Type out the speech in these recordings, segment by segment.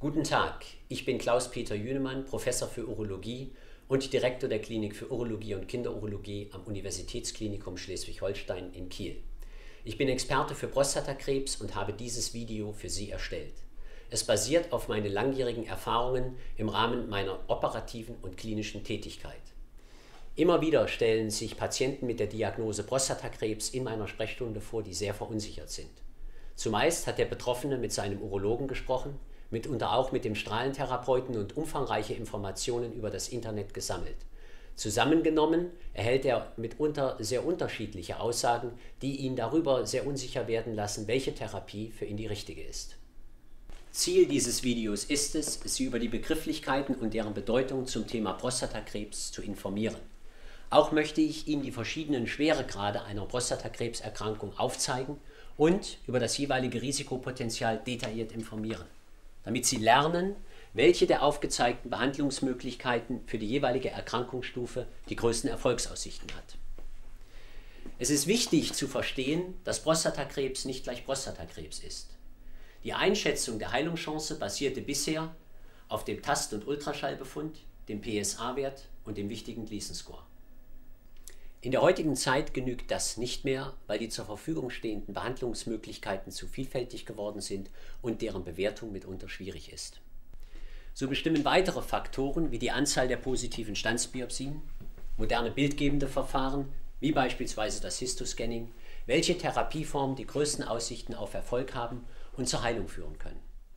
Guten Tag, ich bin Klaus-Peter Jünemann, Professor für Urologie und Direktor der Klinik für Urologie und Kinderurologie am Universitätsklinikum Schleswig-Holstein in Kiel. Ich bin Experte für Prostatakrebs und habe dieses Video für Sie erstellt. Es basiert auf meinen langjährigen Erfahrungen im Rahmen meiner operativen und klinischen Tätigkeit. Immer wieder stellen sich Patienten mit der Diagnose Prostatakrebs in meiner Sprechstunde vor, die sehr verunsichert sind. Zumeist hat der Betroffene mit seinem Urologen gesprochen, mitunter auch mit dem Strahlentherapeuten und umfangreiche Informationen über das Internet gesammelt. Zusammengenommen erhält er mitunter sehr unterschiedliche Aussagen, die ihn darüber sehr unsicher werden lassen, welche Therapie für ihn die richtige ist. Ziel dieses Videos ist es, Sie über die Begrifflichkeiten und deren Bedeutung zum Thema Prostatakrebs zu informieren. Auch möchte ich Ihnen die verschiedenen Schweregrade einer Prostatakrebserkrankung aufzeigen und über das jeweilige Risikopotenzial detailliert informieren, damit Sie lernen, welche der aufgezeigten Behandlungsmöglichkeiten für die jeweilige Erkrankungsstufe die größten Erfolgsaussichten hat. Es ist wichtig zu verstehen, dass Prostatakrebs nicht gleich Prostatakrebs ist. Die Einschätzung der Heilungschance basierte bisher auf dem Tast- und Ultraschallbefund, dem PSA-Wert und dem wichtigen Gleason-Score. In der heutigen Zeit genügt das nicht mehr, weil die zur Verfügung stehenden Behandlungsmöglichkeiten zu vielfältig geworden sind und deren Bewertung mitunter schwierig ist. So bestimmen weitere Faktoren wie die Anzahl der positiven Standsbiopsien, moderne bildgebende Verfahren wie beispielsweise das Histoscanning, welche Therapieformen die größten Aussichten auf Erfolg haben und zur Heilung führen können.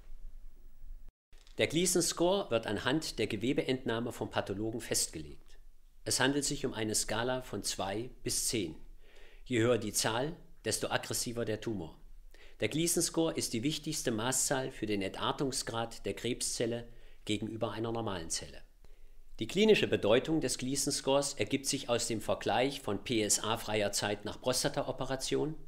Der Gleason-Score wird anhand der Gewebeentnahme vom Pathologen festgelegt. Es handelt sich um eine Skala von 2 bis 10. Je höher die Zahl, desto aggressiver der Tumor. Der Gleason-Score ist die wichtigste Maßzahl für den Entartungsgrad der Krebszelle gegenüber einer normalen Zelle. Die klinische Bedeutung des Gleason-Scores ergibt sich aus dem Vergleich von PSA-freier Zeit nach Prostataoperation,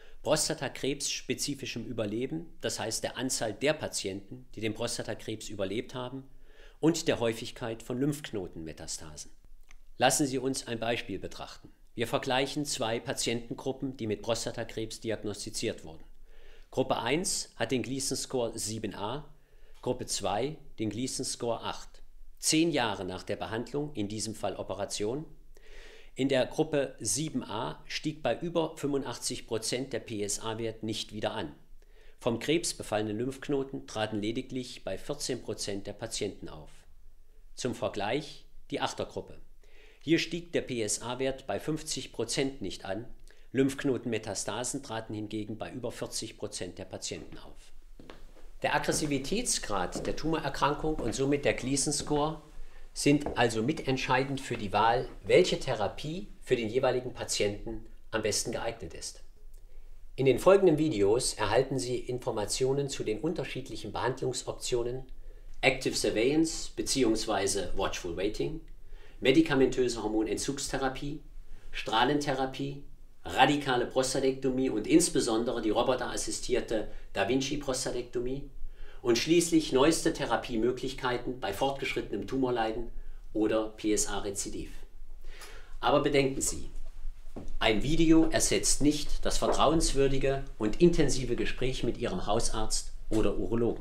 Prostatakrebs-spezifischem Überleben, das heißt der Anzahl der Patienten, die den Prostatakrebs überlebt haben, und der Häufigkeit von Lymphknotenmetastasen. Lassen Sie uns ein Beispiel betrachten. Wir vergleichen zwei Patientengruppen, die mit Prostatakrebs diagnostiziert wurden. Gruppe 1 hat den Gleason-Score 7a, Gruppe 2 den Gleason-Score 8. 10 Jahre nach der Behandlung, in diesem Fall Operation. In der Gruppe 7a stieg bei über 85% der PSA-Wert nicht wieder an. Vom Krebs befallene Lymphknoten traten lediglich bei 14% der Patienten auf. Zum Vergleich die Achtergruppe. Hier stieg der PSA-Wert bei 50% nicht an, Lymphknotenmetastasen traten hingegen bei über 40% der Patienten auf. Der Aggressivitätsgrad der Tumorerkrankung und somit der Gleason-Score sind also mitentscheidend für die Wahl, welche Therapie für den jeweiligen Patienten am besten geeignet ist. In den folgenden Videos erhalten Sie Informationen zu den unterschiedlichen Behandlungsoptionen, Active Surveillance bzw. Watchful Waiting, medikamentöse Hormonentzugstherapie, Strahlentherapie, radikale Prostatektomie und insbesondere die roboterassistierte Da Vinci-Prostatektomie und schließlich neueste Therapiemöglichkeiten bei fortgeschrittenem Tumorleiden oder PSA-Rezidiv. Aber bedenken Sie, ein Video ersetzt nicht das vertrauenswürdige und intensive Gespräch mit Ihrem Hausarzt oder Urologen.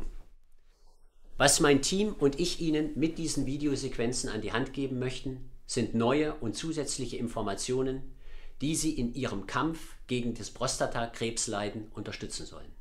Was mein Team und ich Ihnen mit diesen Videosequenzen an die Hand geben möchten, sind neue und zusätzliche Informationen, die Sie in Ihrem Kampf gegen das Prostatakrebsleiden unterstützen sollen.